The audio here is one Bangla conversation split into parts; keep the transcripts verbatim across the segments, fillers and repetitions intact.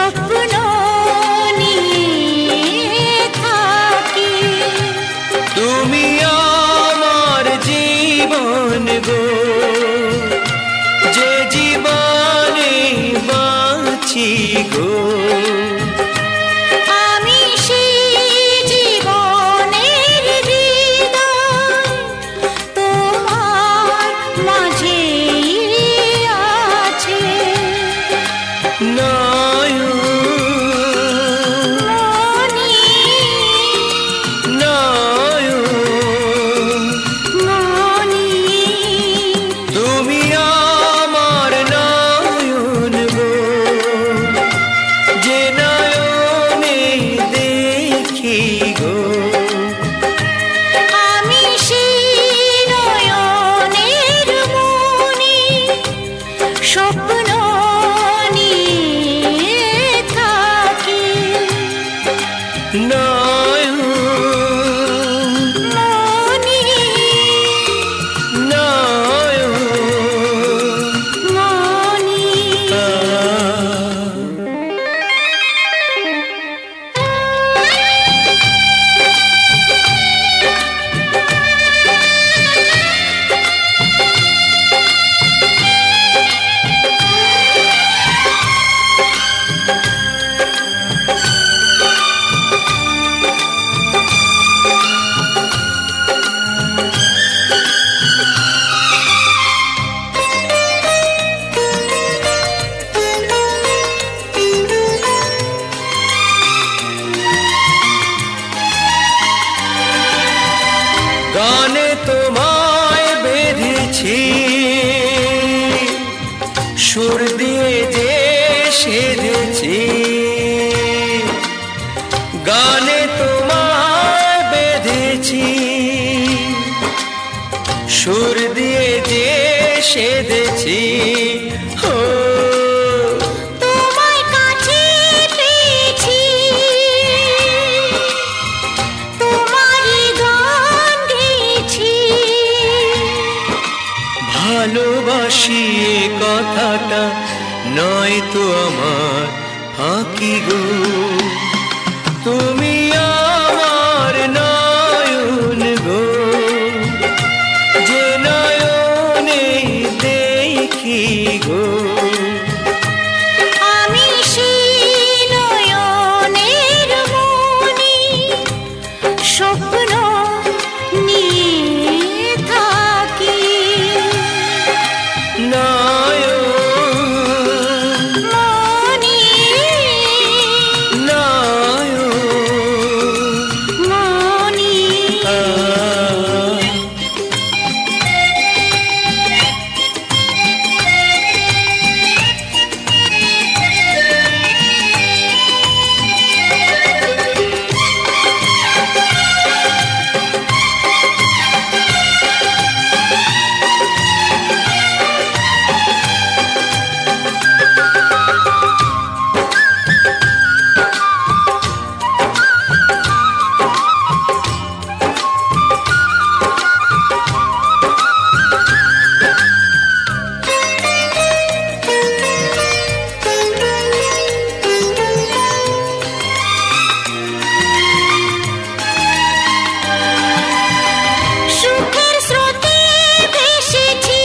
স্বপ্ন নিয়ে থাকি। তুমি আমার জীবন গো, যে জীবনে বাঁচি গো। আমি সেই জীবনের হৃদয় তোমার মাঝেই আছে। নয়ন মনি নয়ন মনি তুমি আমার নয়ন গো, যে নয়নে দেখি গো। আমি সেই নয়নের মনি স্বপ্ন নিয়ে থাকি। নয়ন মনি নয়ন মনি গানে তোমায় বেঁধেছি, সুর দিয়ে যে সেধেছি। গানে তোমায় বেঁধেছি, সুর দিয়ে যে সেধেছি। ও তোমায় কাছে পেয়েছি, তোমারই গান গেয়েছি। ভালোবাসি এ কথাটা নয় তো আমার ফাঁকি গো। তুমি আমার নয়ন গো, যে নয়নে দেখি গো। আমি সেই নয়নের মনি স্বপ্ন নিয়ে থাকি। নয়ন মনি নয়ন মনি আ সুখের স্রোতে ভেসেছি,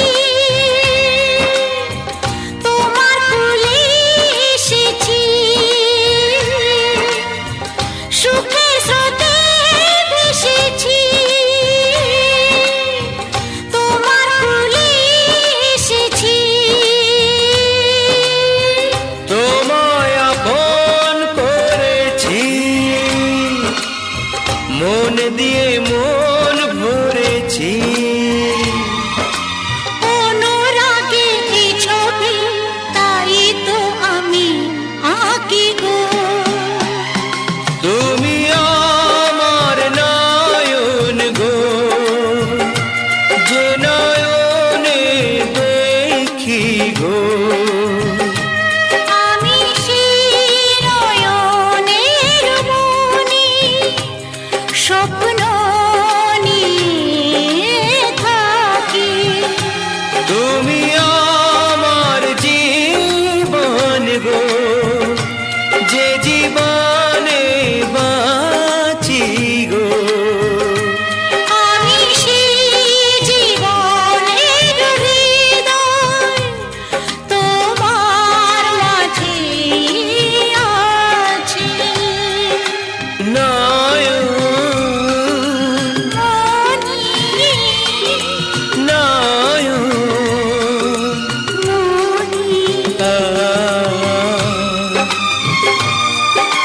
তোমার কোলে এসেছি। সুখের স্রোতে ভেসেছি, তোমার কোলে এসেছি। তোমায় আপন করেছি, মন দিয়ে মন ভরেছি। অনুরাগে এই ছবি তাই তো আমি আঁকি গো। তুমি আমার নয়ন গো, যে নয়নে দেখি গো। আমি সেই নয়নের মনি স্বপ্ন জীবনে বাঁচি গো। আমি সেই জীবনের হৃদয় তোমার মাঝে আছি। নয়ন মনি নয়ন মনি আ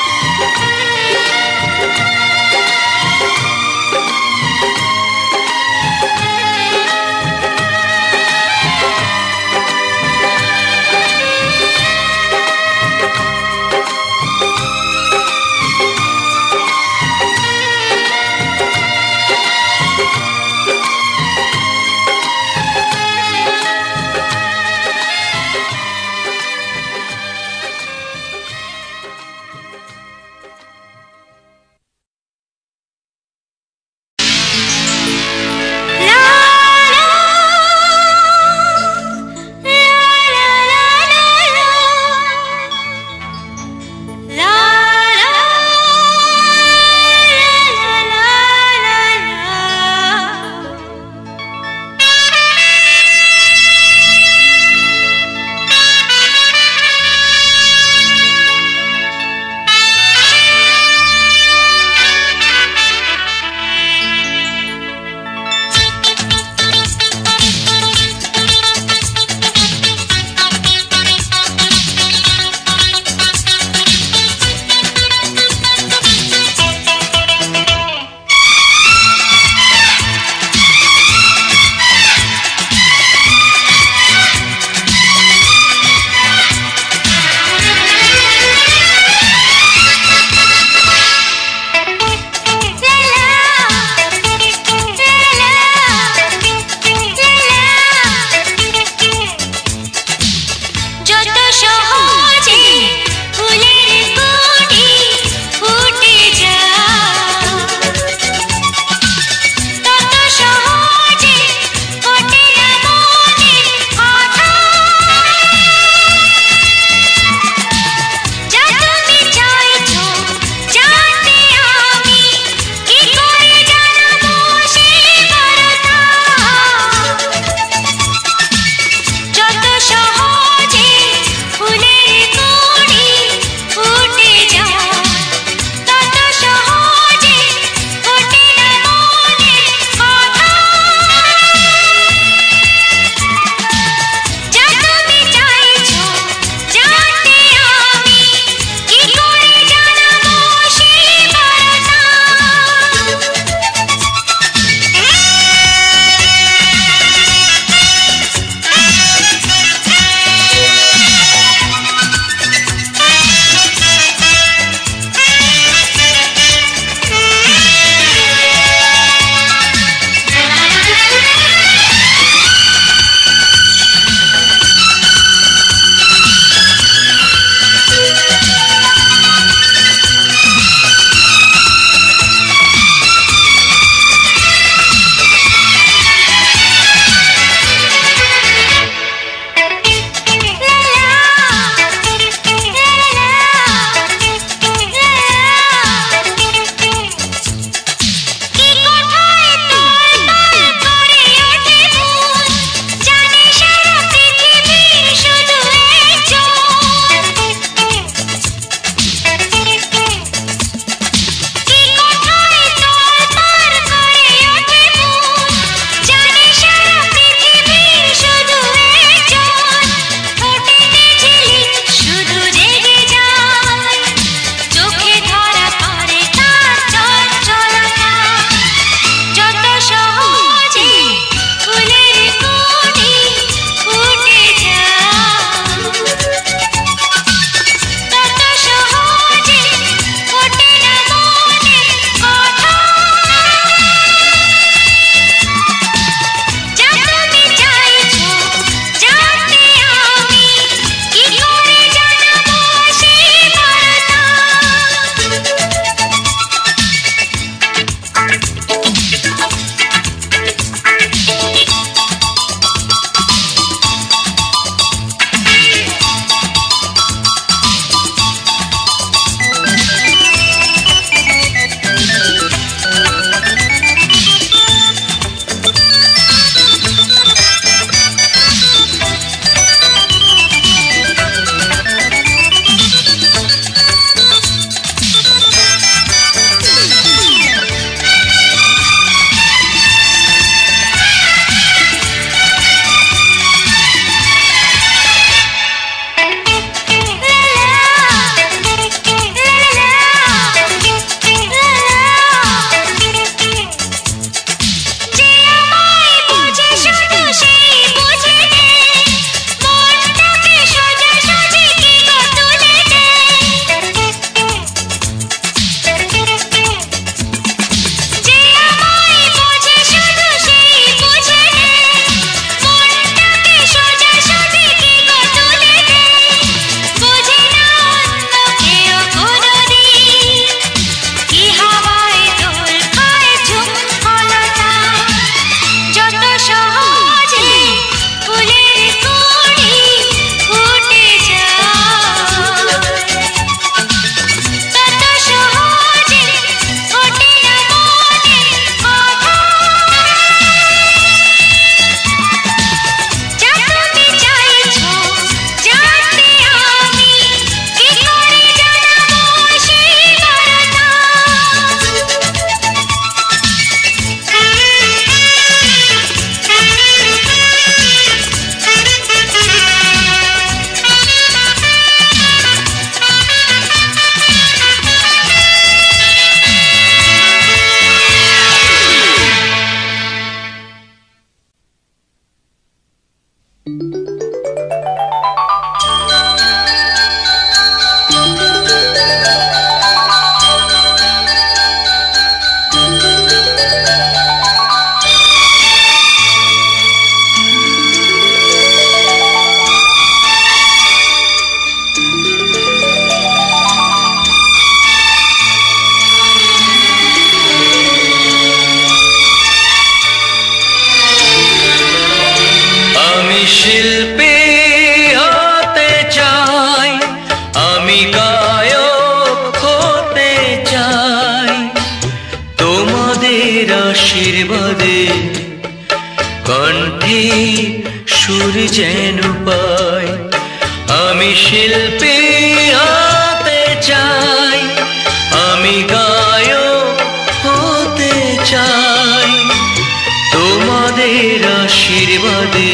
সুর যেন পাই। আমি শিল্পী হতে চাই, আমি গায়ক হতে চাই। তোমাদের আশীর্বাদে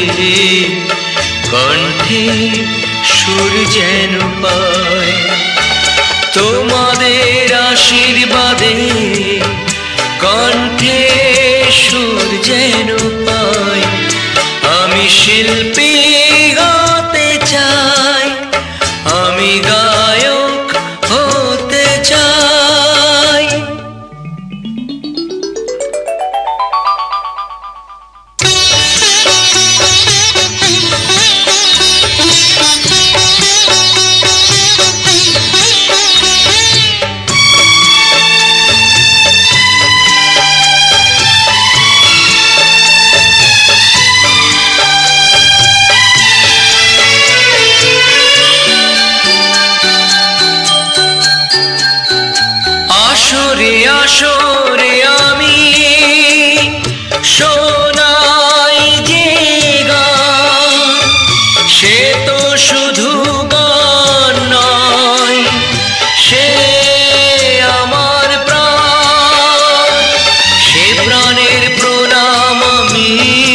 কণ্ঠে সুর যেন পাই। তোমাদের আশীর্বাদে কণ্ঠে সুর যেন পাই। আমি শিল্পী হতে চাই, আমি গায়ক হতে চাই। আসরে আসরে আমি শোনাই যে গান, সে তো শুধু গান নয়, সে আমার প্রাণ। সে প্রাণের প্রণাম আমি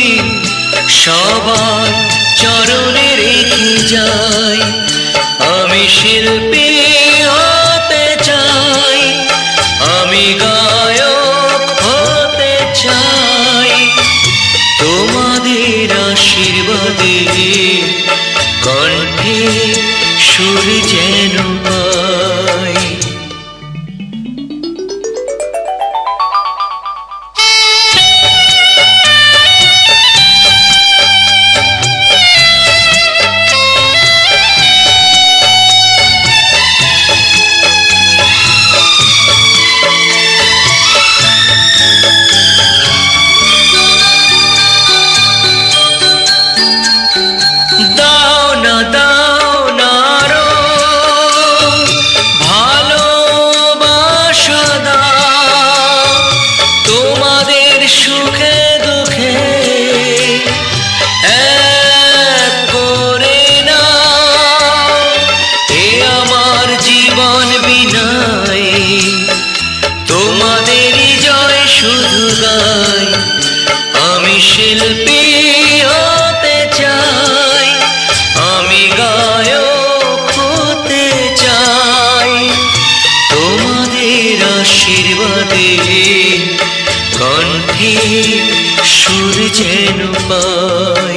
সবার চরণে রেখে যাই। আমি শিল্পী হতে চাই, আমি গায়ক হতে চাই। তোমাদের আশীর্বাদে কণ্ঠে সুর যেন পাই। দাও না দাও না আরো ভালোবাসা দাও। তোমাদের সুখে দুঃখে এক করে নাও। এ আমার জীবন বিনাই, তোমাদেরই জয় শুধু গাই। আমি শিল্পী হতে চাই, আমি গায়ক হতে চাই। তোমাদের আশীর্বাদে কণ্ঠে সুর যেন পাই।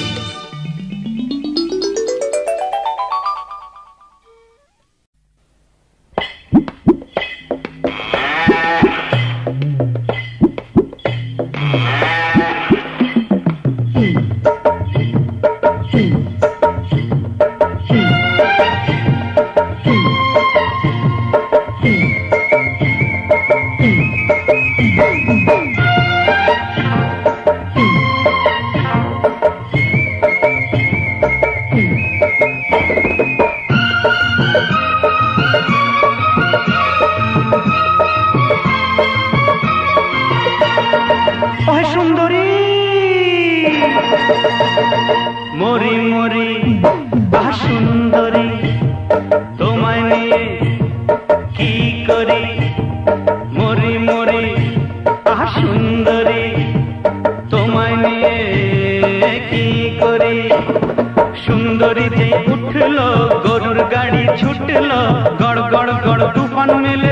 সুন্দরী মরি মরি আহ সুন্দরী, তোমায় নিয়ে কি করি। মরি মরি আহ সুন্দরী, তোমায় নিয়ে কি করি। সুন্দরী যে উঠলো গরুর গাড়ি ছুটলো, গড় গড় গড় তুফান মেলের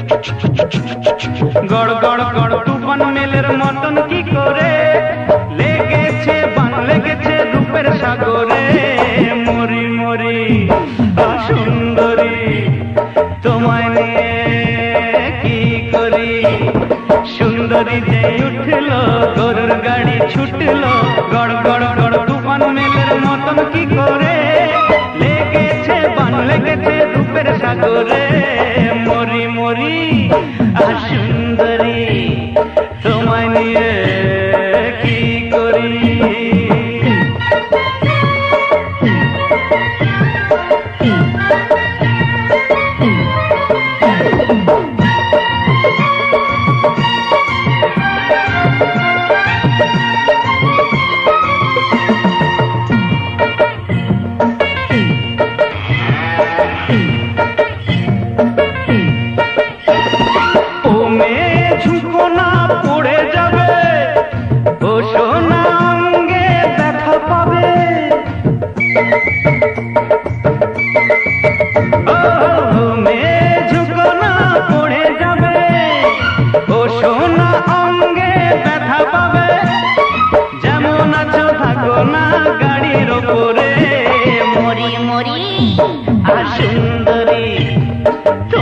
গড় গড় গড় তুফান মেলের মতন কি করে লেগেছে বান লেগেছে রূপের সাগরে। মরি মরি আহ সুন্দরী, তোমায় নিয়ে কি করি। সুন্দরী যে উঠলো গরুর গাড়ি ছুটলো, গড় গড় গড় তুফান মেলের মতন কি করে লেগেছে বান লেগেছে রূপের সাগরে। মরি মরি আহ সুন্দরী, তোমায় নিয়ে কি করি।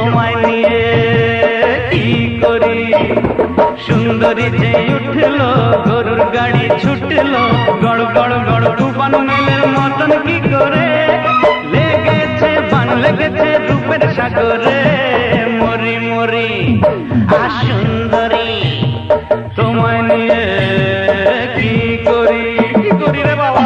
তোমায় নিয়ে কি করি সুন্দরী যে উঠলো গরুর গাড়ি ছুটলো গড় গড় গড় তুফান মেলের মতন কি করে লেগেছে বান লেগেছে রূপের সাগরে মরি মরি আ সুন্দরী তোমায় নিয়ে কি করি কি করি রে বাবা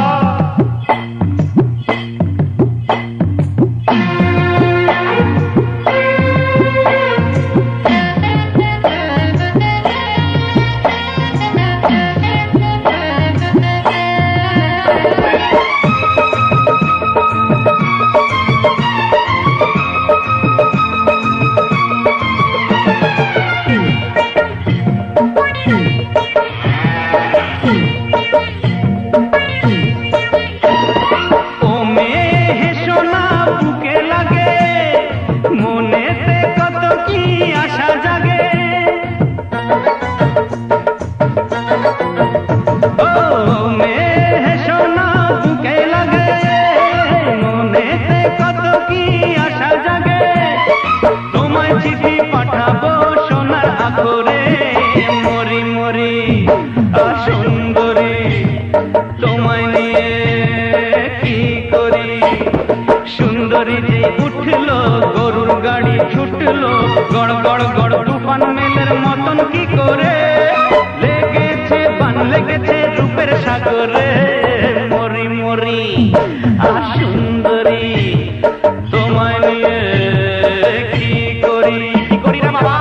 উঠলো গরুর গাড়ি ছুটলো গড় গড় গড় তুফান মেলের মতন কি করে লেগেছে বান লেগেছে রূপের সাগরে মরি মরি আ সুন্দরী তোমায় নিয়ে কি করি কি করি রে বাবা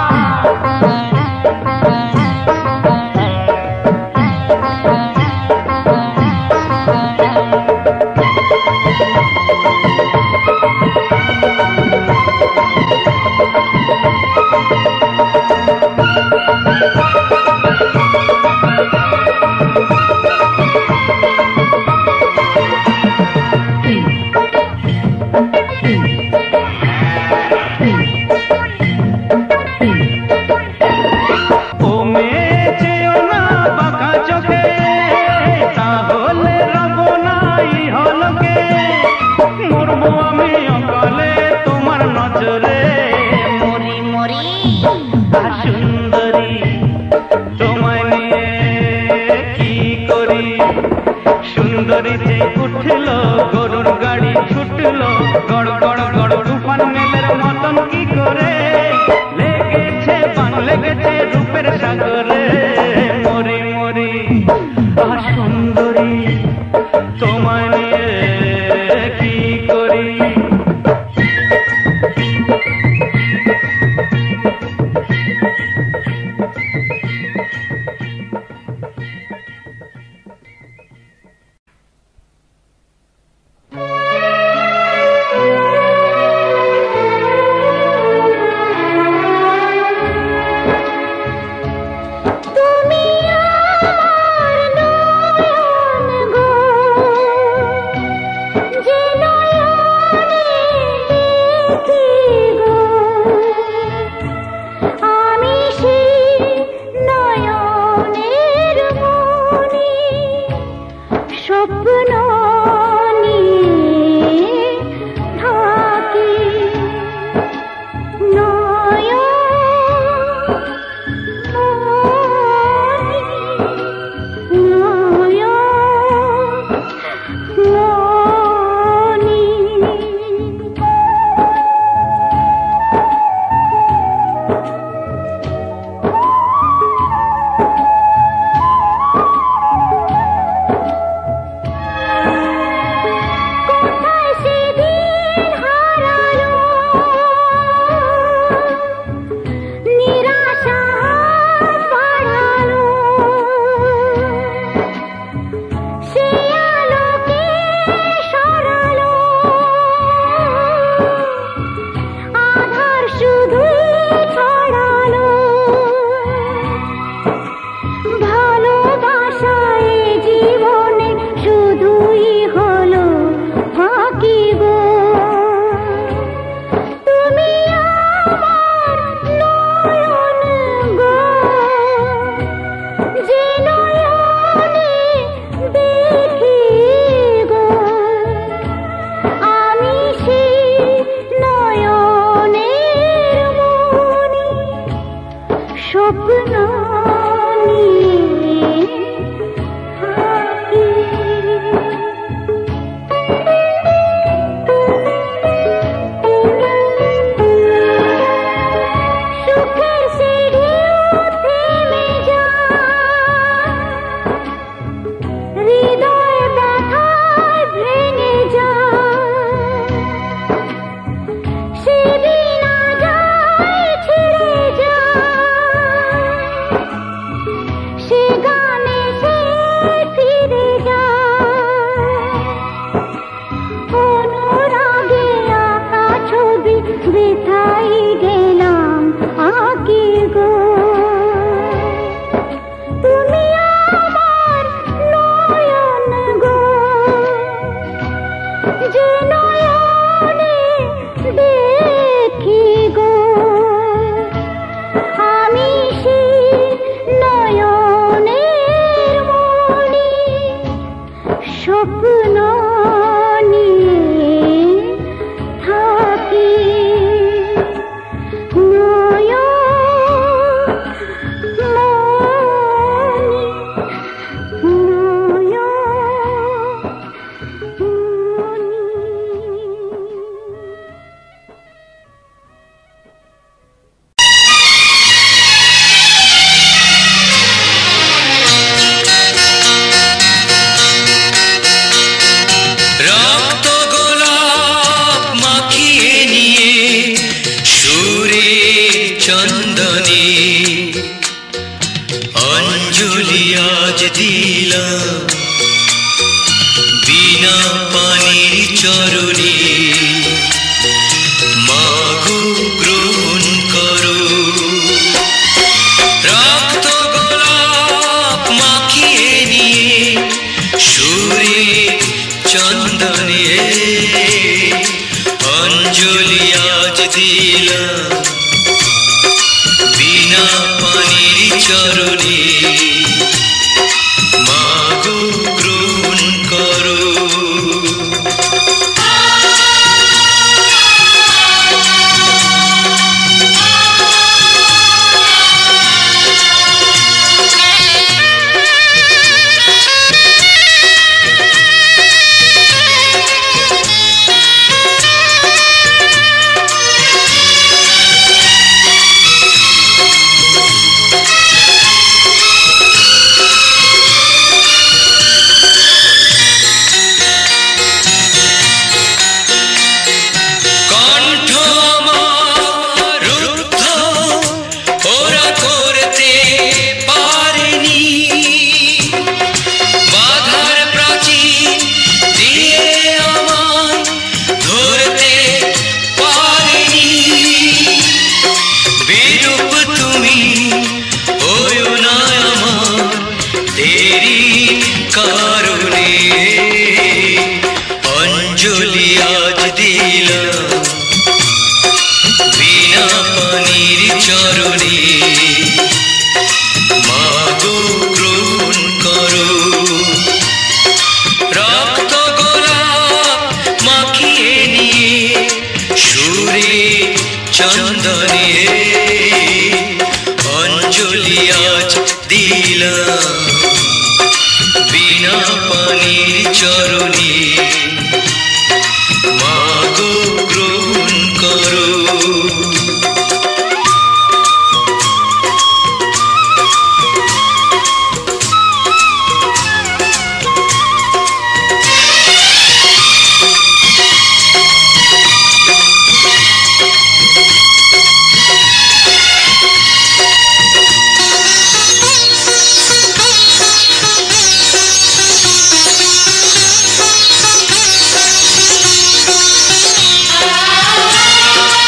উঠলো গরুর গাড়ি ছুটলো গড় গড় গড় তুফান মেলের মতন কি করে লেগেছে বান লেগেছে রূপের সাগরে মরি মরি আ সুন্দরী তোমায় নিয়ে কি করি Ah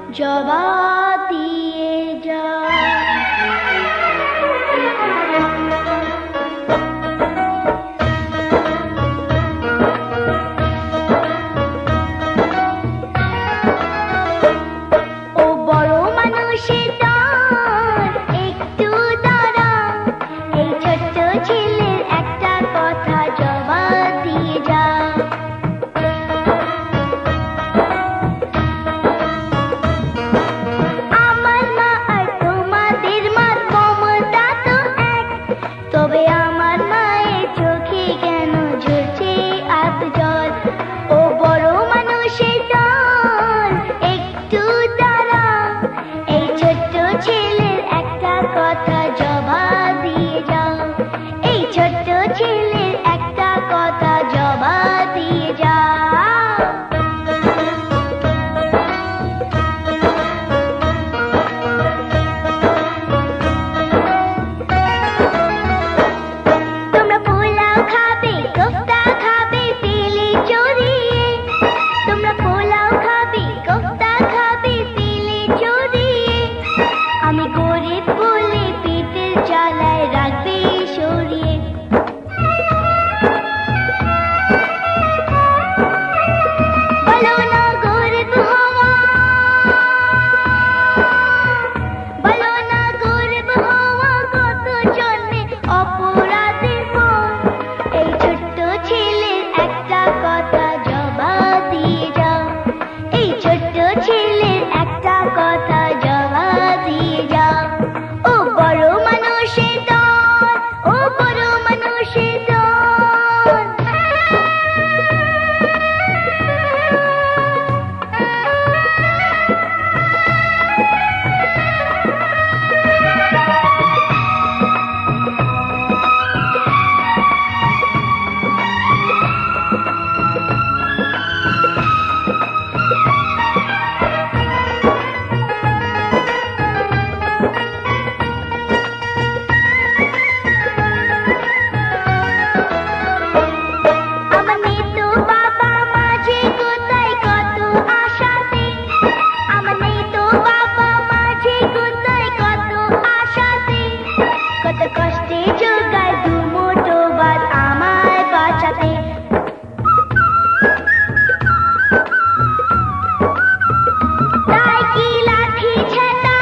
জবাব দিয়ে যা। ও বড় মানুষের দল একটু দাঁড়া, এই ছোট্ট ছেলের একটা কথা জবাব দিয়ে যা। আমার মা আর তোমাদের মার মমতা তো এক, তবে আমার মায়ের চোখে কেন ঝরছে আপ জল। ও বড় মানুষের দল একটু দাঁড়া, এই ছোট্ট ছেলের একটা কথা জবাব দিয়ে যাও। এই ছোট্ট ছেলের একটা কথা জবাব দিয়ে যাও। তোমরা পোলাও খাবে, কোফতা খাবে তেলে চড়িয়ে, তোমরা পোলাও খাবে, কোফতা খাবে তেলে চড়িয়ে। আমি গরিব বলে পেটের জ্বালায় রাখবে সরিয়ে। বলো না গরিব হওয়া, বলো না গরিব হওয়া কত জন্মে অপরাধের পর। এই ছোট্ট ছেলের একটা কথা জবাব দিয়ে যাও। এই ছোট্ট ছেলের একটা কথা জবাব দিয়ে যাও। ও বড় মানুষের দল, ও বড় মানুষের দল। আমার নেই তো বাবা মাঝে কোথায় কত আশাতে, আমার নেই তো বাবা মাঝে কোথায় কত আশাতে। কত কষ্টে জোগায় দু মুঠো ভাত আমায় বাঁচাতে। তাই কি লাঠি ছেঁটা,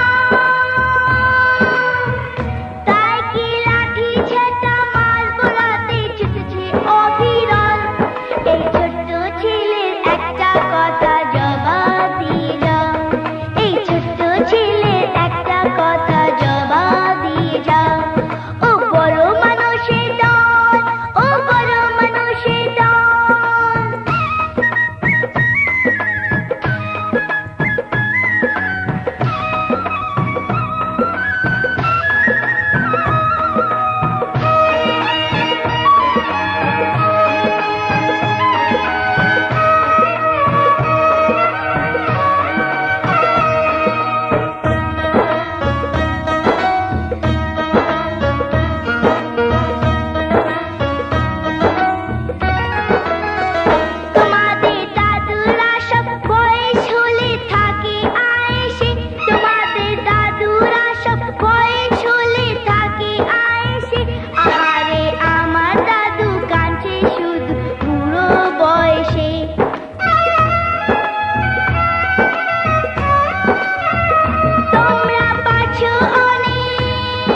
তাই কি লাঠি ছেঁটা মাল বোলাতে ছুটেছে অবিরল। এই ছোট্ট ছেলের একটা কথা জবাব দিয়ে যাও। এই ছোট্ট ছেলের একটা কথা জবাব দিয়ে যাও। ও বড় মানুষের দল, ও বড় মানুষের দল। তোমাদের দাদুরা সব বয়স হলে থাকে আয়েসে, তোমাদের দাদুরা সব বয়স হলে থাকে আয়েসে। আহারে আমার দাদু কাঁদছে শুধু বুড়ো বয়সে। তোমরা পাচ্ছো অনেক,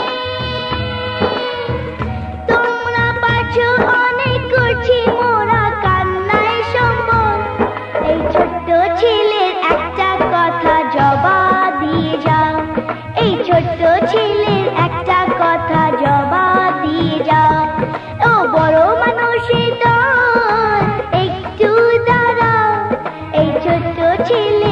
তোমরা পাচ্ছো অনেক, করছি মোরা কান্নায় সম্বল। এই ছোট্ট ছেলের একটা কথা জবাব দিয়ে যাও। এই ছোট্ট ছেলের একটা কথা জবাব দিয়ে যাও। ও বড় মানুষের দল একটু দাঁড়াও, এই ছোট্ট ছেলে